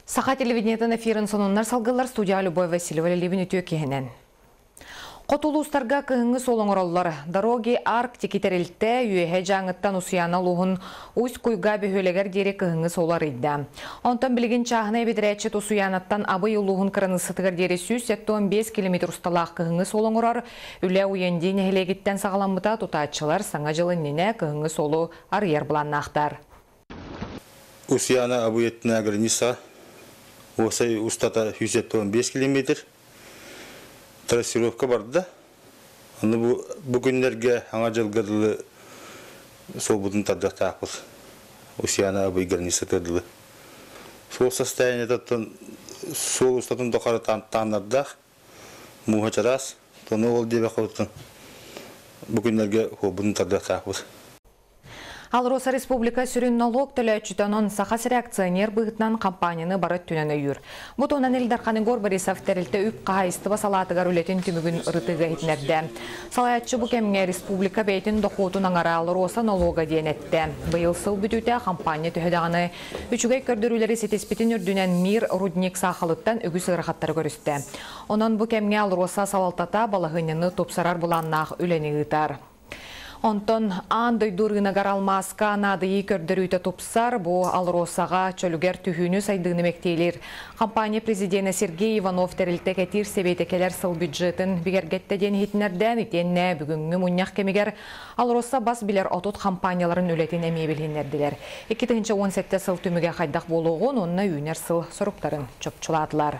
Саха телевидениятын эфирин сонуннар салгылар студия Любовь Васильева Левин үтіе кехінен. Қотулустарға күйіңі солыңыроллар. Дороги Арктики терілтті үйе жаңыттан усияна луғын ұйс күйға бөхөлегер дере күйіңі солар идді. Онтан білген чағына бедірәтшет усуянаттан абый ұлуғын кырынысытығыр дере 175 км ұсталақ күйіңі солыңырар. Үлі уенден хелегеттен сағаламыта тұтатшылар саңа жылын нене күйіңі солу арьер бұланнақтар. Усияна абый еттіне граница. Осай устата 175 км. Трассировка барды. Аны бүгінлерге аңа жылғыдылы сол бұдың тардақ тақпыз. Усияна абый граница тардылы. Сол состояниятын сол устатын доқары танырдақ. Муға чарас. Тоны ол дебе қауыттын. Бүгінлерге бұдың тардақ тақпыз. Алроса Республика сүрін налог төләтчүтанон сақас реакционер бұғытнан компанияны барыт түнені үйір. Бұтонан Элдархан Игорь Борисов тәрілті үп қағайысты басалатығар үлетін түмігін ұрытыға етінерді. Салаятчы бұл кәмге Республика бәйтін доқуытын аңара Алроса налога дейін әтті. Бұйыл сыл бүтіте компания түхедағаны үшігей көрдірулері сетеспетін үрдінен мир рудник сақылыттан үгіс ұрақаттары көрісті. Онан бұл кәмге Алроса салалтата балығыныны топсарар бұланнақ үлені ғытар. Онтон андай дұрғынағар алмасқа надыйы көрдірүйті топсар бұл Алросаға чөлігер түхіні сайдығыны мектейлер. Компания президенті Сергей Иванов тәрілті кәтір себейтекелер сыл бюджетін бігергетті ден хетінерден етенне бүгінгі мұнияқ кемегер Алроса бас білер отут компанияларын өлетін әмей білгендерділер. 2017 сыл түміге қайдақ болуғын, онына үйнер сыл сұрыптарын чөпчіладылар.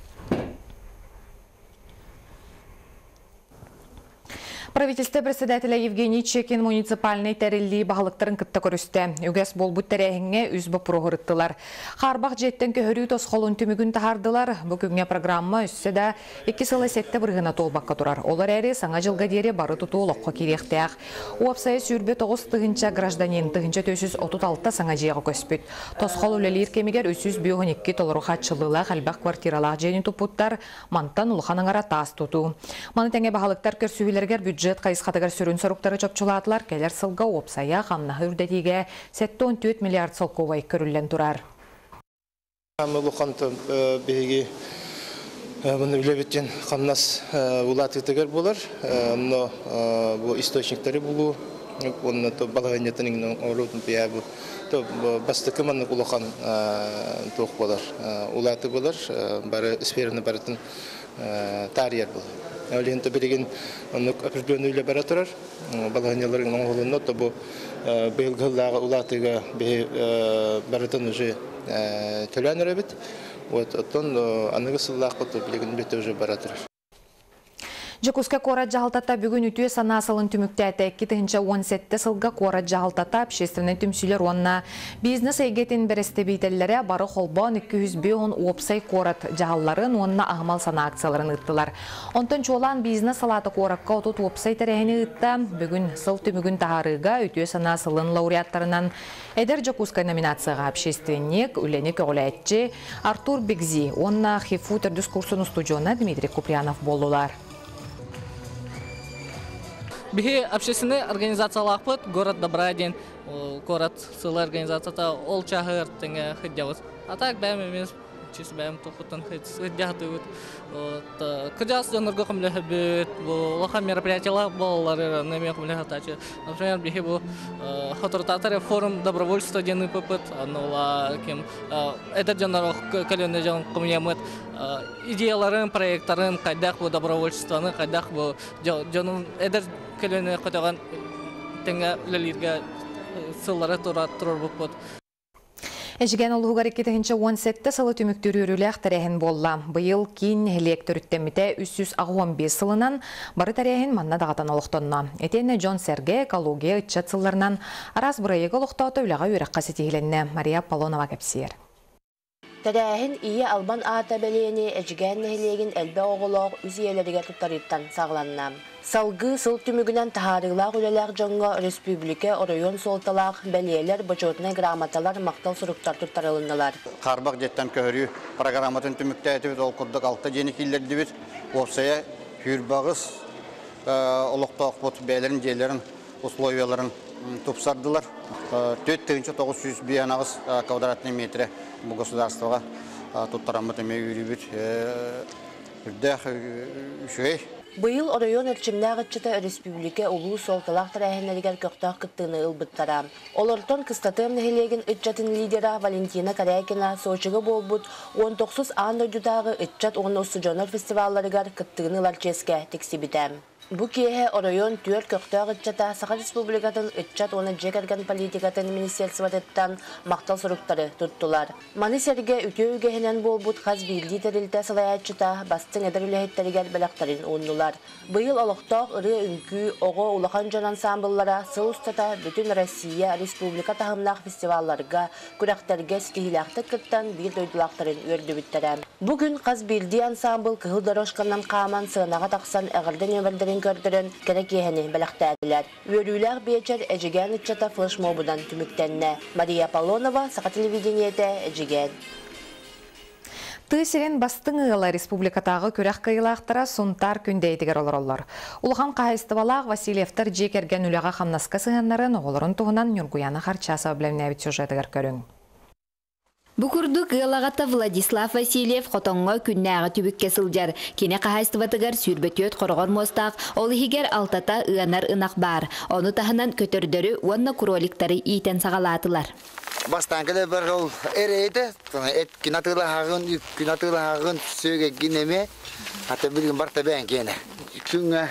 Правительство председателя Евгений Чекин муниципальный тәрелі бағылықтарын күтті көрісті. Үгес бол бұт тәрәхіңе үз бұп ұрғырыттылар. Қарбақ жеттен көхірі тосқолын түмігін тағардылар. Бүгінге программа үссе де 2 сылы сетті бірғына толбаққа тұрар. Олар әрі саңа жылға дере бары тұту олыққа керектіяқ. Уапсайы сүрбе 9 тұғынша гражданин тұғынша 336 саңа жиғы көспіт. Тосқол өлелер кемегер 312 толыруға чылыла қалбақ квартиралақ жені тұпуттар мантан ұлғаныңара тас тұту. Маны тәңе бағылықтар көрсүйілергер бюджет қайысқатығар сүрін сұрықтары чөпчілатылар кәлер сылға опсая қамнаға үрдетіге 7-14 миллиард солковай көрілен тұрар. Мұлықанты бейге бұны үлебеттен қамнас ұлатықтығар болар. Бұл источниктері болу, оны балағанетінің орудың бейабы. Бастықы мәні ұлықан тоқ болар. Ұлаты болар, бары сфераны барытын тарияр болар. Әлеуінті білеген определенный үйлі бара тұрар. Балағанелердің оңғылыны бұл бейілгілдағы ұлатыға барытын уже төләнір әбет. Оттан анығы сыллақ бұты білеген беті уже бара тұрар. Жекуска қора жағалтата бүгін үтіе санасылын түміктәті 2017 сылға қора жағалтата общественный түмсілер онына бизнес егетін бірісті бейтелері бары қолбан 200 опсай қорат жағаларын онына ағымал сана акцияларын ұттылар. Онтын жолан бизнес салаты қораққа отут опсай тәрәхіні ұтта бүгін сыл түмігін тағарыға үтіе санасылын лауреаттарынан әдір Жекуска номинацияға общественник, үленік өғіләтчі Артур Бекзи, онына хифу түрдіс курсын студиона Дмитрий Куприянов болулар. Бихи общественная организация лахпыт, город Добродин, город села организация ол чахыр тенге ходят. А так бәм чисто бәм топутан ходят. Кудяс жанрга камлехбет, лоха мероприятия баллары на мехмлехатачи. Например, бихи бу хатрататаре форум добровольства денный попыт, анула кем это жанр каленый жан комьямет идеяларын проекттарын кайдак бу добровольствоны кайдак бу жанын эдер каленый катаган тенге лелирге сыллары турар бупут. Әжіген олығығар 2017 сылы түміктері үрілі ақтарайын болла. Бұйыл кейін электр үттеміте 315 сылынан бары тарайын манна дағатан олықтонна. Әтені Джон Серге экология үтчат сылларынан арас бұрайығы олықтауты үліға өрек қасетігіленне. Мария Полонова кәпсер. Тәрәхін ие албан ата бәлейіне әжіген нәхілеген әлбә оғылық үзиелерге тұттарыттан сағланна. Салғы сыл түмігінен тахарылақ үлелер жоңға республика орайон солталақ бәлейлер бөчетіне грамоталар мақтал сұрықтар тұттарылындылар. Қарбақ жеттен көхірі программатын түмікті әтібет ол күрдік алты жені келдерді бет. Опсая хүрбағыз олықтақ бұт бәлерін жерлерін условияларын тупсардылар. 4900 биянағыз квадратный метрі бұл государствоға туттарамыт эме үрүбүт үрдэх үшөй. Быйыл оройон ölçümнәгытчыта республика улус олталақ тарахиннәргәр көктақ кыттыны ылбыттара. Олортон кыстатым нәһилеген ытчатын лидера Валентина Корякина Сочига болбут 19 ан өдүдагы ытчат 10 жонор фестивалларыгар кыттыны ларческе тексибитәм. Бу киһе оройон түөр көктақ ытчата Саха республикатын ытчат оны жекерген политикатын министерствотеттан мактал суруктары туттулар. Маны серге үтөө үгеһинен болбут хаз билди терилте салаячыта бастың эдер үлэһиттеригер белактарын оннулар. Быйыл олохтоох ыры үңкүү ого улахан жон ансамбллара сыл устата бүтүн Россия республика тахымнах фестивалларга күрәхтерге стихилахты кыттан бир дойдулактарын өрдүбүттерем. Бүгүн хаз билди ансамбл кыһыл дорожканан кааман сыынага таксан эгерден өмөлдөрүн көрдөрөн керек ехени белактаадылар. Өрүүләр бечер эжеген ытчата флешмобудан түмүктенне. Мария Полонова, Саха телевидениете эжеген. Тысерен бастың ығыла республикатағы көрәк қиылақтыра сұнтар күндейтігер олар. Улған қайыстывалақ Васильевтар жекерген үліға қамнасқа сығанларын оғылырын туғынан Нюргуяны харчаса білімнәбіт сюжетігер көрің. Букурду кылагата Владислав Васильев хотонго күннәгы түбікке сылжар. Кене қағайстыватыгар сүрбетөт қорғар мостақ, ол хигер алтата ыанар ынақ бар. Оны тахынан көтөрдөрү уанна кроликтары ийтен сағалатылар. Бастаңгылы бір ол әрейді, кинатылы хағын сөйге гинеме, аты білген барта бән кені. Күнге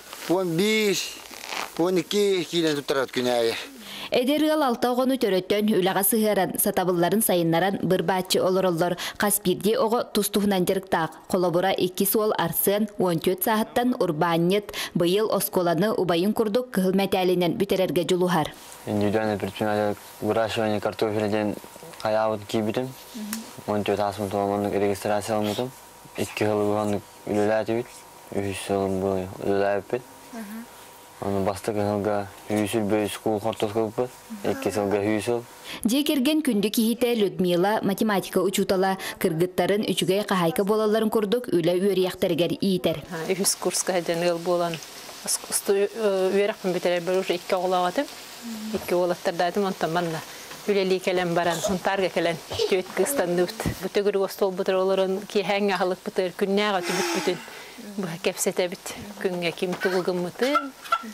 15-12 килен тұттарат күнәйі. Эдергал алта оғыны төрөттөн үлаға сығыран, сатабылларын сайыннаран бір бәтчі олырылдар. Қаспирде оғы тұстуғынан жырықтақ. Қолабыра 2 суол арсын, 14 сағыттан урбанет, бұйыл осколаны убайын күрдік кығыл мәтәлінен бүтерерге жылухар. Индивидуальный предприниматель выращивания картофеля қаяуыт кейбітім. 14 асмын туғанлық регистрация алмытым. 2 ғылы бұғанлық үліләті бит. 3 жылым бұл үліләіп бит. Оны басты кығылға үйсіл бөйіс қуыл қортос қылып бұд, 2 жылға үйсіл. Жекерген күнді кейіті Людмила математика учутала кыргыттарын үчүгей қағайка болаларын күрдік үлі үйерияқтаргер иетер. Үйіс курска әден ыл болан. Үйеріқпін бітірер бір ұшы 2 оғылағатым. 2 оғылаттардадым, онтан банда үлелі келен баран, онтарға келен төт қыстанды бұт. Бұты күрі остол бұтыр оларын кейхәң ағылық бұтыр, күннәға түбіт бүтін. Бұл кәпсеті біт күнге кем тұғылғым мұтын.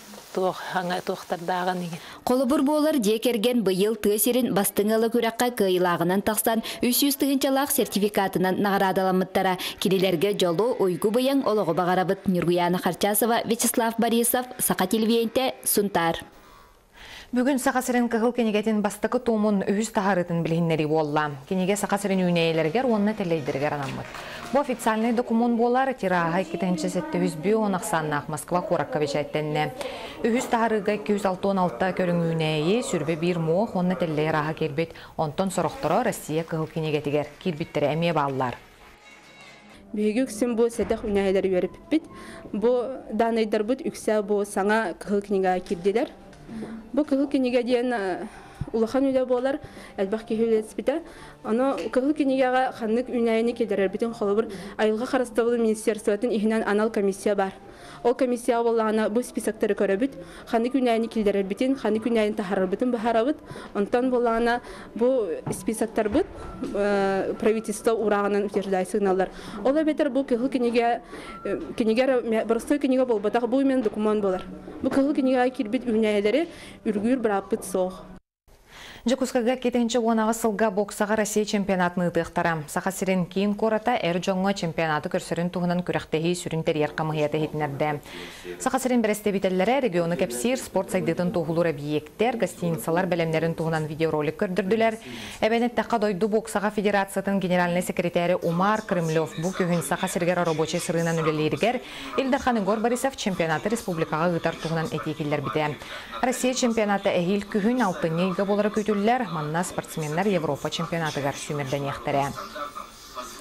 Қолыбыр болар жекерген бұйыл түйесерін бастыңалы көрәққа кыйлағынан тақсан 300 тығынчалақ сертификатынан нағырадаламыттара. Келелерге жолу ойгу бұяң олығы бағарабыт. Нюргуяна Харчасова, Вячеслав Борисов, Саха телевидениете, Сунтар. Бүгін Сақасырын қығыл кенегетін бастықы томын үйіз тағарытын білгеннері болла. Кенеге Сақасырын үйнейлергер онны телейдіргер анамыд. Бұл официальный документ болар тираға 2-7 онақсаннақ Москва қораққа бешәттенне. Үйіз тағарыға 216 көрің үйнейі сүрбе бір моқ онны телейр аға келбет. Онтон сұрықтыры Россия қығыл кенегетігер келбеттері әме баллар. Бүйгі үксен бұл сәдіқ үнәйдер өріп бит. Бұл данайдар бұд үксе бұл саңа қығыл кенеге келділер. Бұл кығыл кенеге дейін улахан үлі болар, әлбақ кехеулетс біті. Оны кығыл кенегеға қанлық үнәйіні келдерер бітін қолы бір айылға қарыстауылы министерствотын ихінен анал комиссия бар. Ол комиссия болағына бұл списоктары көрі біт, қанлық үнәйіні келдерер бітін, қанлық үнәйіні тахарар бітін бұхара біт. Онтан болағына бұл списоктар біт, правительство урағынан үтердай сигналдар. Ол әбетер бұл кығыл кенегер, бұрыстой кенеге бол, батақ бұл мен документ болар. Бұл кығыл кенегеға келбет үнәйілері үргүйір бір аппыт соқ. Жекускага кетенче онағы сылға боксаға Россия чемпионатыны ұтықтара. Сақасырын кейін кората әр жоңға чемпионаты көрсірін туғынан күріқтегі сүрін терьер қамығияты хетінерді. Сақасырын біресте бітелері регионы кәпсир спорт сайдытын туғылыр объекттер, гостиницалар бәлемлерін туғынан видеоролик көрдірділер. Әбәнет таққа дойду боксаға федерациятын генеральный секретары Умар Крымлев бұл күйін Сақасыргер рабочий сырынан үлелергер Илдархан Борисов чемпионаты республикаға ғытар туғынан этекелер біте. Россия чемпионаты әйіл күйін алтын ейгі болары көтілер, манна спортсменлер Европа чемпионатыгар сүмірден ектірі.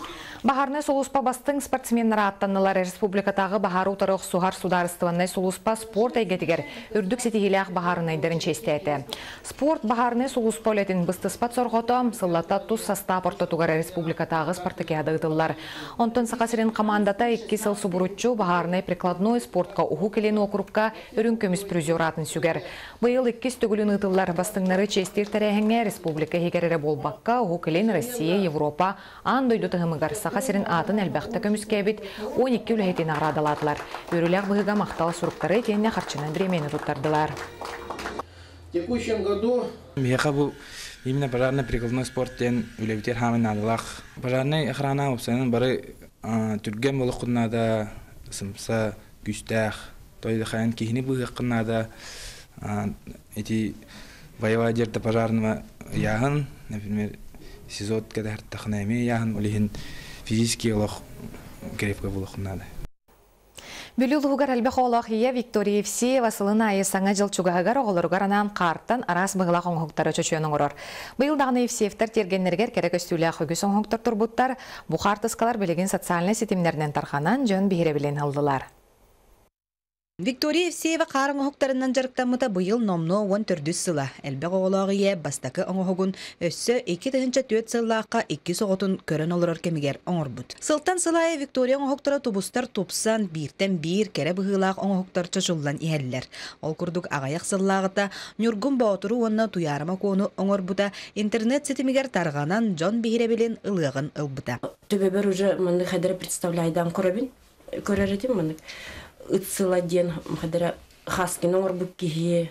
Бахарны Солуспа бастың спортсменнер аттанылар республикатағы Бахар утарық суғар сударыстываннай Солуспа спорт әйгетігер үрдік сетігіліғ Бахарынайдарын честеті. Спорт Бахарны Солуспа олетін бұсты спат сорғотом сыллата тұз састап ортатуғар республикатағы спартакиады ұтылар. Онтын сақасырын командата 2 сыл субурутчу Бахарны прикладной спортқа ұху келен окрупқа үрін көміс призератын сүгер. Бұйыл 2 түгілін ұтылар бастыңнары честер тәрәхіңе республика хегерері болбаққа ұху келен Россия, Европа, андойды тұғымығар сақасырын атын әлбәқті көміскәбіт 12 үләйтін ағрадалатылар. Өріләқ бұғыға мақталы сұрықтары етеніне қарчынан бремені тұттардылар. В текущем году именно пожарный прикладной спорт тен үләбітер хамын адылақ. Пожарный охрана опсанын бары түрген болық құннада, сымса, күстәқ, тойды қайын кейіні бұғық құннада, эти воевать жерді пожарного яғын, например, сезот кәдәр тақынайме яғын, олихін физический олық крепко болық құннада. Бүлі ұлғығар әлбәқ олақ ие Виктория Евсеева сылына айы саңа жыл чуғағығар оғылырғар анан қарттан арас бұғылақ оңғықтары чөчуенің ұрыр. Бұйылдағыны Евсеевтер тергенлергер керек өстілі үгіс оңғықтар тұрбұттар, бұқар тұскалар білеген социальный сетімдерінен тарқанан жөн бейірі білен алдылар. Виктория Евсеева қарың оғықтарынан жарықтамыта бұйыл номно 14 сыла. Әлбәқ оғылағы е бастақы оңғығын өссі 2-4 сыллаққа 2 соғытын көрін олырар кемігер оңыр бұд. Сылтан сылайы Виктория оңғықтары тубустар тупсан біртен бір кәрі бұғылақ оңғықтар чашылдан иәлілер. Ол күрдік ағаяқ сыллағыта нүргін баутыру онына туярыма кону оңыр бұда интернет сетімігер тарғанан жон бейірі білен ылығын ылбыта. Төбебер уже мұны қадыры представляйдан көреретін мұны. Үтсыладен қадыра хаскин оңыр бұк кейі,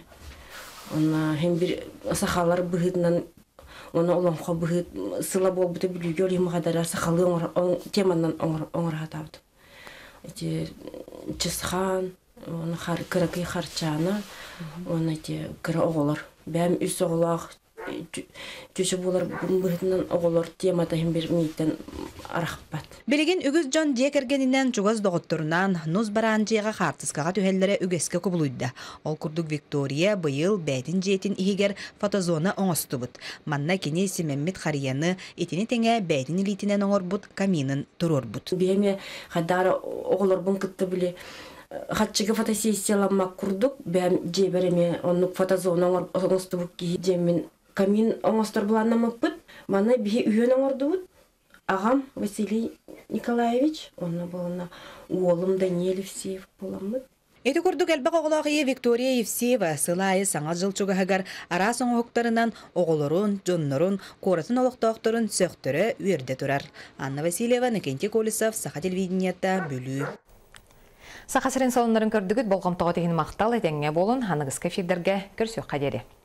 hem bir sahalar bıhıdından ona olan bıhıd sıla bol bütün bilgi olayım kadar sahalı on temandan on rahatavdı. İşte çizhan onu kırıkı harçana ona işte kıra oğullar. Ben üst oğullar Tüçü bular bıhıdından oğullar temada hem bir miyitten araqbat. Bilgin ügüz John Diekergeninden çugaz doğutturundan nuz barancıya hartıskağa tühellere ügeske kubuluydu. Ol kurduk Victoria bıyıl bәйтін jetin ihiger fotozona oңostubut. Manna kene Mehmet Xariyanı etini tenge bәйтін ilitinen oңorbut kaminin tururbut. Beyme hadara oğullar bun kıttı bile Hatçıgı fotosesiyalanmak kurduk. Ben cebereme onu fotozona oңostubut ki cemin kamin oңостор bulanamapıt. Mana bir üyen oңordubut. Ağam Vasiliy Nikolaevich, onun bolana oğlum Daniel Evseyev bolamıt. Eti kurduk elbaq oğlağıya Victoria Evseyeva sılayı sağa jıl çugahagar ara soň oğuktarынан oğulorun, jonnorun, koratın oğuqtaqtorun söktörü üerde turar. Anna Vasilyeva, Nikenti Kolisov, Saha televideniyata bölü. Saha siren salonların kördügüt bolğamtağı tehin maqtal edenge bolun, hanıgız kefirderge körsök qaderi.